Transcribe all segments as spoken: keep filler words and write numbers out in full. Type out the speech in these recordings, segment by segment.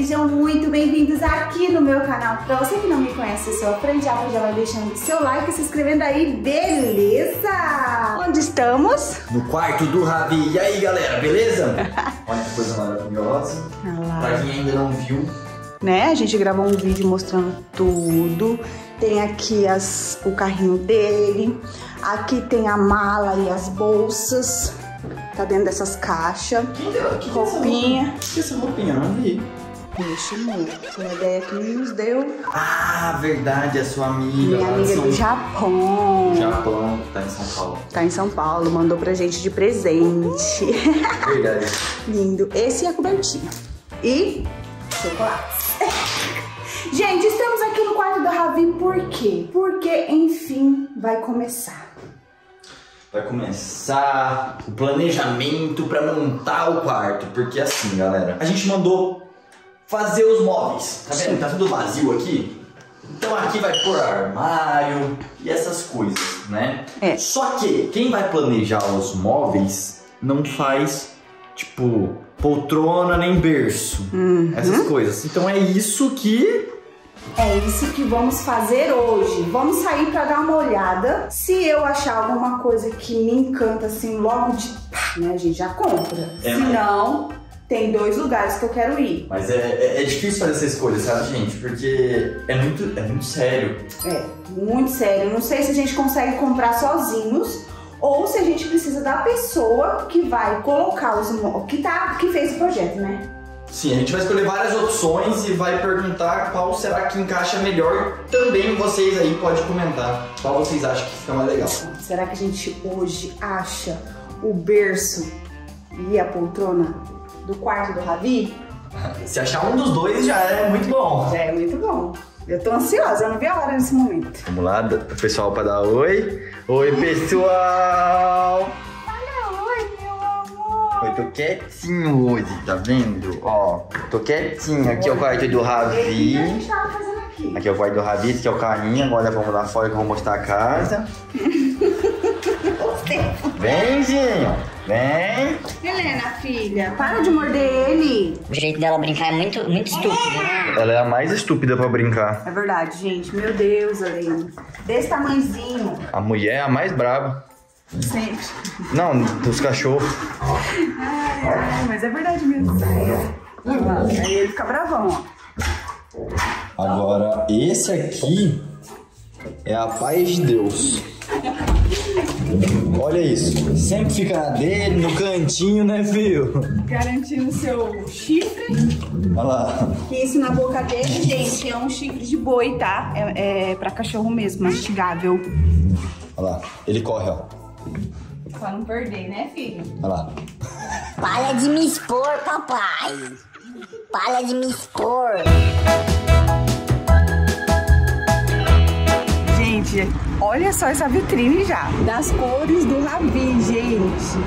sejam muito bem-vindos aqui no meu canal. Pra você que não me conhece, eu sou a Fran, já vai deixando seu like e se inscrevendo aí, beleza? Onde estamos? No quarto do Ravi. E aí, galera, beleza? Olha que coisa maravilhosa. Ah, pra quem ainda não viu, né? A gente gravou um vídeo mostrando tudo. Tem aqui as, o carrinho dele. Aqui tem a mala e as bolsas. Tá dentro dessas caixas. Quem deu? Que roupinha. O que é essa roupinha? Não vi. Vixe, muito. Foi uma ideia que nos deu. Ah, verdade, a sua amiga. Minha amiga São... do Japão. Japão, que tá em São Paulo. Tá em São Paulo, mandou pra gente de presente. Verdade. Lindo. Esse é a cobertinha. E chocolates. Gente, estamos aqui no quarto do Ravi, por quê? Porque, enfim, vai começar. Vai começar o planejamento pra montar o quarto. Porque assim, galera, a gente mandou fazer os móveis. Tá vendo? Tá tudo vazio aqui. Então aqui vai pôr armário e essas coisas, né? É. Só que quem vai planejar os móveis não faz, tipo, poltrona nem berço. Uhum. Essas coisas. Então é isso que... É isso que vamos fazer hoje. Vamos sair pra dar uma olhada. Se eu achar alguma coisa que me encanta, assim, logo de pá, né, a gente já compra. É, Se não, tem dois lugares que eu quero ir. Mas é, é, é difícil fazer essa escolha, sabe, gente? Porque é muito, é muito sério. É, muito sério. Não sei se a gente consegue comprar sozinhos ou se a gente precisa da pessoa que vai colocar os móveis, que, tá, que fez o projeto, né? Sim, a gente vai escolher várias opções e vai perguntar qual será que encaixa melhor. Também vocês aí podem comentar qual vocês acham que fica mais legal. Será que a gente hoje acha o berço e a poltrona do quarto do Ravi? Se achar um dos dois já é muito bom. Já é muito bom. Eu tô ansiosa, eu não vi a hora nesse momento. Vamos lá, o pessoal para dar oi. Oi, pessoal! Eu tô quietinho hoje, tá vendo? Ó, tô quietinho. Aqui é o quarto do Ravi. Aqui. Aqui é o quarto do Ravi, esse aqui é o carrinho. Agora vamos lá fora que eu vou mostrar a casa. Vem, Zinho. Vem. Helena, filha, para de morder ele. O jeito dela brincar é muito, muito estúpido, né? Ela é a mais estúpida pra brincar. É verdade, gente. Meu Deus, Helena. Desse tamanhozinho. A mulher é a mais brava. Sempre. Não, dos cachorros. Ai, ai, mas é verdade mesmo. Aí ele fica bravão, ó. Agora, esse aqui é a paz de Deus. Olha isso. Sempre fica na dele, no cantinho, né, filho? Garantindo seu chifre. Olha lá. Que isso na boca dele, gente, é um chifre de boi, tá? É, é pra cachorro mesmo, mastigável. Olha lá. Ele corre, ó. Pra não perder, né, filho? Olha lá. Para de me expor, papai. Para de me expor. Gente, olha só essa vitrine já. Das cores do Ravi, gente.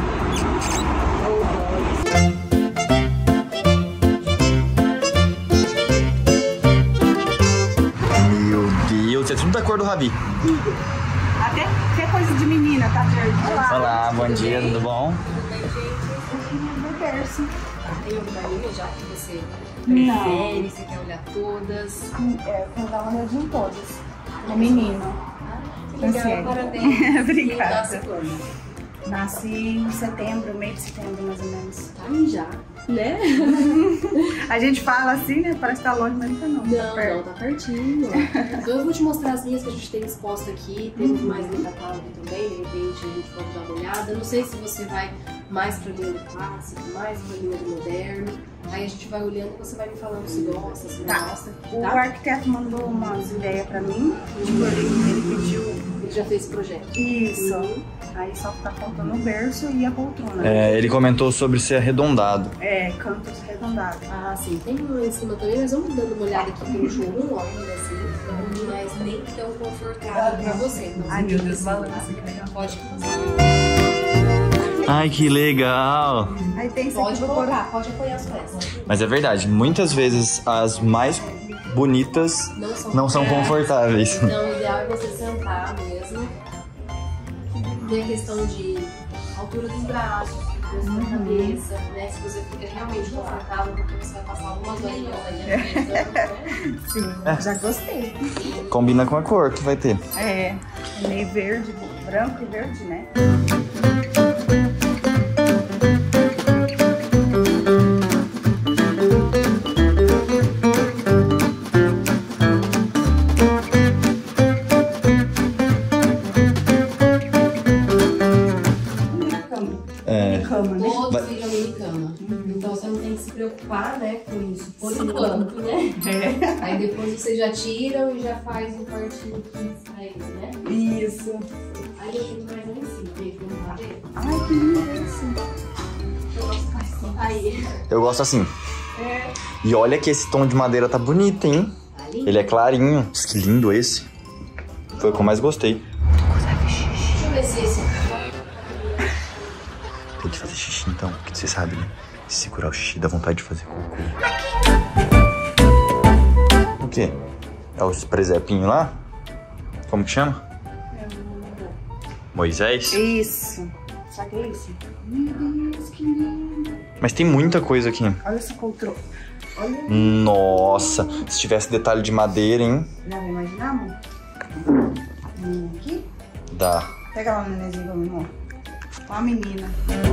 Meu Deus, é tudo da cor do Ravi. Até, até coisa de menina, tá verde? Olá. Olá, bom dia, tudo bom? Tem alguma linha já que você Não. prefere, você quer olhar todas? É, vou dar uma olhadinha em todas. É menina. Que legal, Ansiedade. parabéns. Obrigada. E nasce quando? Nasci em setembro, meio de setembro, mais ou menos. Tá aí já, né? A gente fala assim, né? Parece que tá longe, mas não. Tá Não, perto. não, tá pertinho. Então eu vou te mostrar as linhas que a gente tem exposta aqui. Temos mais no catálogo também, de repente a gente pode dar uma olhada. Não sei se você vai mais pra linha do clássico, mais pra linha do moderno. Aí a gente vai olhando e você vai me falando se gosta, se não Tá. gosta. O Tá? arquiteto mandou umas ideias pra mim. Tipo, ele, ele pediu Ele já fez esse projeto. isso. Uhum. Aí só tá faltando o berço e a poltrona. É, ele comentou sobre ser arredondado. É, cantos arredondados. Ah, sim, tem um em cima também, mas vamos dando uma olhada aqui pelo showroom, ó, ainda assim, mas nem tão confortável pra você. Então, Ai, você meu tem Deus, esse balança, lugar. que legal. Pode Ai, que legal! Aí tem esse Pode aqui do colocar, pode apoiar as peças. Mas é verdade, muitas vezes as mais bonitas Não são, não são confortáveis. Então, o ideal é você sentar mesmo. Tem a questão de altura dos braços, na sua cabeça, né? Se você fica realmente confortável, porque você vai passar algumas horinhas aí analisando, né? Sim, É. já gostei. Combina com a cor que vai ter. É, é meio verde, branco e verde, né? É. Cama, né? Todos Vai- viram mini cama. Então você não tem que se preocupar, né, com isso, por enquanto, né? É. Aí depois vocês já tiram e já faz um quartinho kids pra eles, né? Isso. Aí depois mais ali em cima, vem aqui no cabelo. Ai, que lindo esse. Eu gosto assim. Aí. Eu gosto assim. É. E olha que esse tom de madeira tá bonito, hein? Ali. Ele é clarinho. Nossa, que lindo esse. Foi o que eu mais gostei. Deixa eu ver se esse aqui. Tem que fazer xixi então, porque você sabe, né? Se segurar o xixi dá vontade de fazer cocô. O quê? É os presepinhos lá? Como que chama? Moisés? Isso. Sabe o que é isso? Meu Deus, que lindo. Mas tem muita coisa aqui. Olha essa poltrona. Olha. Nossa, se tivesse detalhe de madeira, hein? Dá pra imaginar, amor? Hum, aqui. Dá. Pega lá o nenenzinho pra mim, amor. Ó a menina.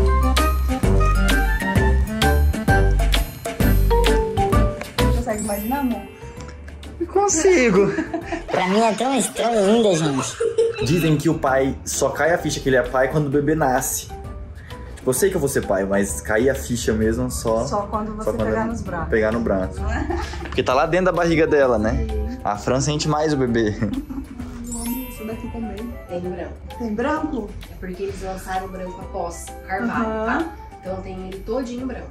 Consegue imaginar, amor? Consigo. Pra mim é tão estranho ainda, gente. Dizem que o pai só cai a ficha que ele é pai quando o bebê nasce. Tipo, eu sei que eu vou ser pai, mas cair a ficha mesmo só... Só quando você só quando pegar eu nos braços. Pegar no braço. Porque tá lá dentro da barriga dela, né? A Fran sente mais o bebê. Isso daqui também. Tem branco. Tem branco? É porque eles lançaram o branco após carvalho, Aham. tá? Então tem ele todinho branco.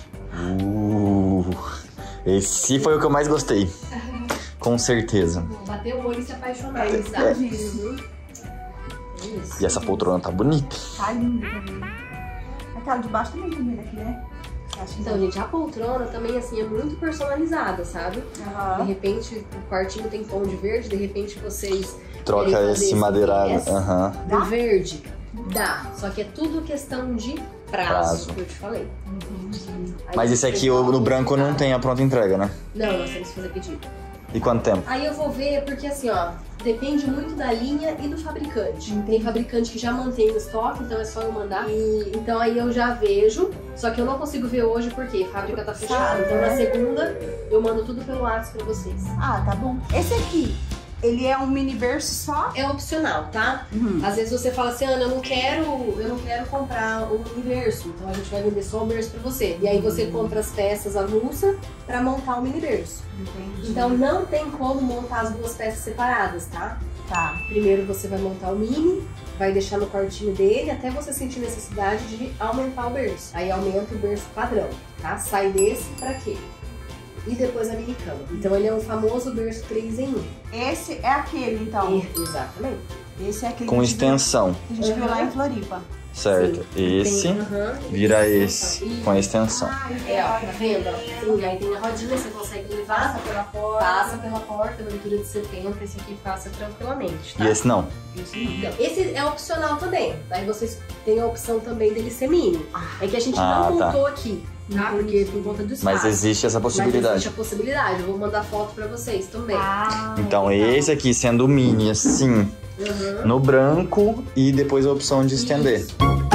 Uh, esse foi o que eu mais gostei. Com certeza. Bater o olho e se apaixonar. É isso, tá? é isso. Uhum. É isso. E essa poltrona tá bonita. Tá lindo também. Aquela de baixo também combina aqui, né? Você acha que Então, gente, a poltrona também, assim, é muito personalizada, sabe? De Aham. repente, o quartinho tem tom de verde, de repente vocês... Troca querem fazer esse esse madeirado. viés Aham. do Dá? verde. Dá. Só que é tudo questão de prazo, Prazo. que eu te falei. Aí Mas esse vocês aqui, vão o- no branco, não consultar. tem a pronta entrega, né? Não, nós temos que fazer pedido. E quanto tempo? Aí eu vou ver, porque assim, ó, depende muito da linha e do fabricante. Tem fabricante que já mantém o estoque, então é só eu mandar. E, então aí eu já vejo, só que eu não consigo ver hoje porque a fábrica tá fechada. Então na segunda eu mando tudo pelo WhatsApp pra vocês. Ah, tá bom. Esse aqui, ele é um mini berço só? É opcional, tá? Uhum. Às vezes você fala assim, Ana, eu não quero, eu não quero comprar o mini berço, então a gente vai vender só o berço pra você. E aí você compra as peças avulsa pra montar o mini berço. Entendi. Então não tem como montar as duas peças separadas, tá? Tá. Primeiro você vai montar o mini, vai deixar no quartinho dele até você sentir necessidade de aumentar o berço. Aí aumenta o berço padrão, tá? Sai desse pra quê? E depois a mini cama. Então ele é o famoso berço três em um. Esse é aquele, então. E- Exatamente. Esse é aquele Com que a gente extensão, viu- que a gente viu lá em Floripa. certo? Sim. Esse Tem- aham, vira tem esse, extensão. com a extensão. Ah, É, ó, tá vendo? ó? Sim, aí tem a rodinha, você consegue levar, Passa pela porta. passa pela porta, abertura de setenta, esse aqui passa tranquilamente, tá? E esse não. Isso não. Então, esse é opcional também. Aí vocês têm a opção também dele ser mini. É que a gente Ah, não tá. montou aqui, tá? Porque por conta do espaço. Mas existe essa Mas possibilidade. existe a possibilidade. Eu vou mandar foto pra vocês também. Ah, Então legal. esse aqui sendo o mini, assim, Uhum. no branco e depois a opção de estender. Isso.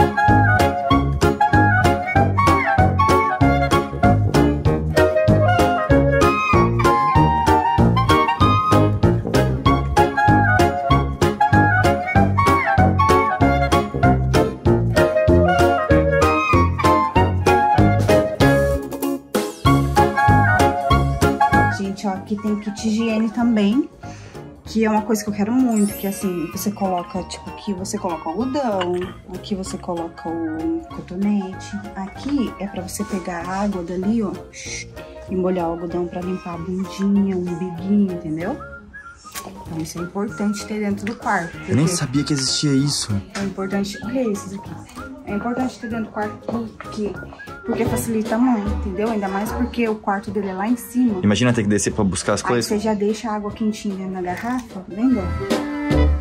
Gente, ó, aqui tem kit higiene também, que é uma coisa que eu quero muito, que assim, você coloca, tipo, aqui você coloca o algodão, aqui você coloca o cotonete, aqui é pra você pegar a água dali, ó, e molhar o algodão pra limpar a bundinha, o umbiguinho, entendeu? Então isso é importante ter dentro do quarto. Eu nem porque sabia que existia isso. É importante, olha esses aqui. É importante ter dentro do quarto porque, porque facilita muito, entendeu? Ainda mais porque o quarto dele é lá em cima. Imagina ter que descer pra buscar as Aí coisas. você já deixa a água quentinha na garrafa, tá vendo?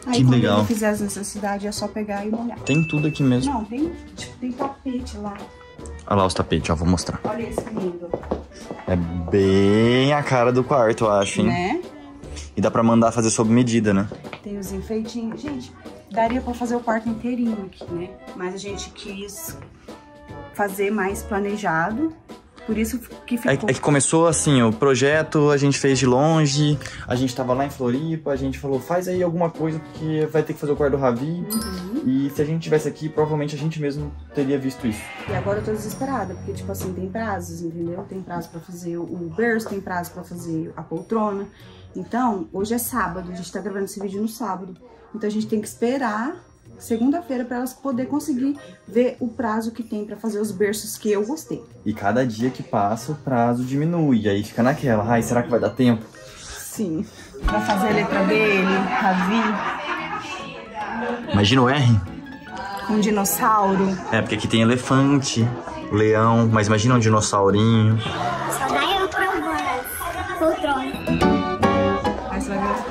Aí que quando legal. ele fizer as necessidades é só pegar e molhar. Tem tudo aqui mesmo. Não, tem, tipo, tem tapete lá. Olha lá os tapetes, ó, vou mostrar. Olha esse lindo. É bem a cara do quarto, eu acho, hein? Né? E dá pra mandar fazer sob medida, né? Tem os enfeitinhos. Gente, daria pra fazer o quarto inteirinho aqui, né? Mas a gente quis fazer mais planejado. Por isso que ficou... É, é que começou assim, o projeto a gente fez de longe, a gente tava lá em Floripa, a gente falou, faz aí alguma coisa porque vai ter que fazer o quarto do Ravi. Uhum. E se a gente tivesse aqui, provavelmente a gente mesmo teria visto isso. E agora eu tô desesperada, porque tipo assim, tem prazos, entendeu? Tem prazo pra fazer o berço, tem prazo pra fazer a poltrona. Então, hoje é sábado, a gente tá gravando esse vídeo no sábado. Então a gente tem que esperar segunda-feira para elas poder conseguir ver o prazo que tem para fazer os berços que eu gostei. E cada dia que passa o prazo diminui, e aí fica naquela, ai, será que vai dar tempo? Sim. Para fazer a letra dele, Ravi. Imagina o R. Um dinossauro. É, porque aqui tem elefante, leão, mas imagina um dinossaurinho. Só dá eu provando. Poltrona. Aí você vai ver.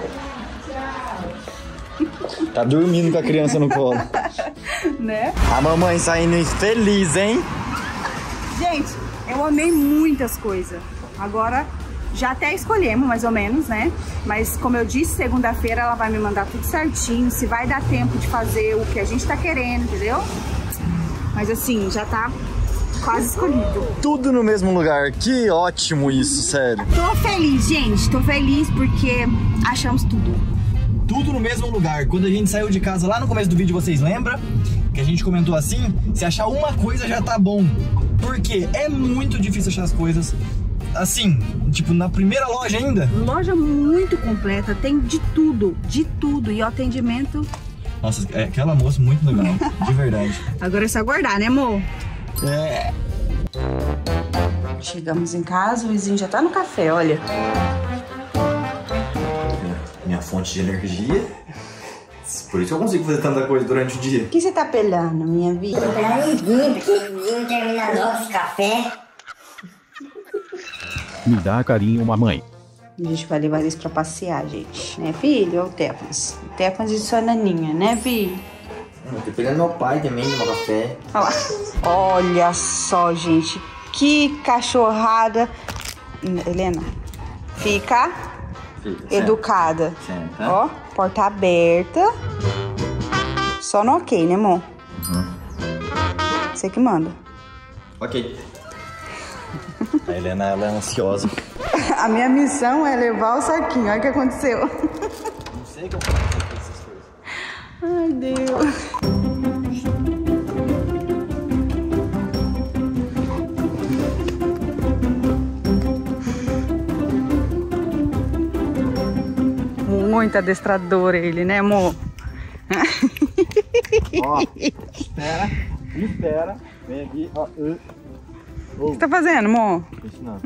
Tá dormindo com a criança no colo. Né? A mamãe saindo feliz, hein? Gente, eu amei muitas coisas. Agora, já até escolhemos, mais ou menos, né? Mas, como eu disse, segunda-feira ela vai me mandar tudo certinho. Se vai dar tempo de fazer o que a gente tá querendo, entendeu? Mas, assim, já tá quase escolhido. Tudo no mesmo lugar. Que ótimo isso, sério. Tô feliz, gente. Tô feliz porque achamos tudo. Tudo no mesmo lugar. Quando a gente saiu de casa lá no começo do vídeo, vocês lembram? Que a gente comentou assim, se achar uma coisa já tá bom. Porque é muito difícil achar as coisas assim, tipo, na primeira loja ainda. Loja muito completa, tem de tudo, de tudo. E o atendimento... Nossa, é aquela moça muito legal, de verdade. Agora é só aguardar, né, amor? É. Chegamos em casa, o vizinho já tá no café, olha. Minha fonte de energia. Por isso eu consigo fazer tanta coisa durante o dia. O que você tá pelando, minha vida? Tô pegando um vinho, porque o vinho termina logo esse café. Me dá carinho, mamãe. A gente vai levar eles pra passear, gente. Né, filho? Olha o Tecmas. O Tecmas e sua naninha, né, filho? Eu tô pegando meu pai também no café. Olha lá. Olha só, gente. Que cachorrada. Helena, fica... Fica, educada. Senta. Ó, porta aberta. Só no ok, né, amor? Uhum. Você que manda. Ok. A Helena, ela é ansiosa. A minha missão é levar o saquinho. Olha o que aconteceu. Não sei como fazer essas coisas. Ai, Deus. Muito adestrador ele, né, amor? Ó, espera, espera. Vem aqui, ó. Uh. O que você tá fazendo, amor? Ensinando.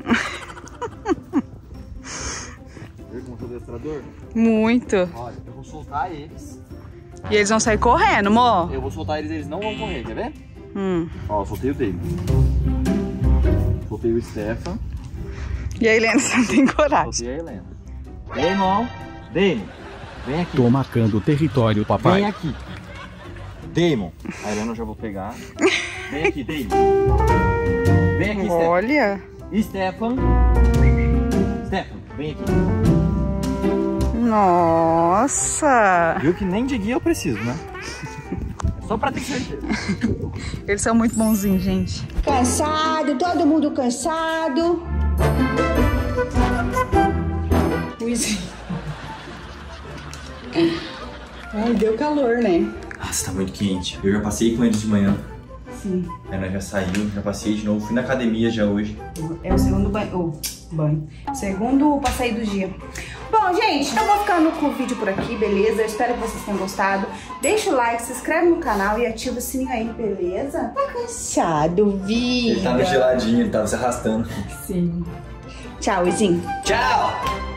Viu como eu sou adestrador? Muito. Olha, eu vou soltar eles. E eles vão sair correndo, amor? Eu vou soltar eles, eles não vão correr, quer ver? Hum. Ó, soltei o David. Soltei o Stefan. E a Helena, você não tem coragem. Soltei a Helena. Damon, Damon, vem aqui. Tô marcando o território, papai. Vem aqui. Damon. A Helena eu já vou pegar. Vem aqui, Damon. Vem aqui, Stefan. Olha. Stefan. Stefan, vem aqui. Nossa. Viu que nem de guia eu preciso, né? É só pra ter certeza. Eles são muito bonzinhos, gente. Cansado, todo mundo cansado. Luizinho. Ai, deu calor, né? Nossa, tá muito quente. Eu já passei com eles de manhã. Sim. A Ana já saiu, já passei de novo. Fui na academia já hoje. É o segundo banho. Oh, banho. Segundo passeio do dia. Bom, gente, então vou ficando com o vídeo por aqui, beleza? Eu espero que vocês tenham gostado. Deixa o like, se inscreve no canal e ativa o sininho aí, beleza? Tá cansado, vida. Ele tava geladinho, ele tava se arrastando. Sim. Tchau, Izinho. Tchau!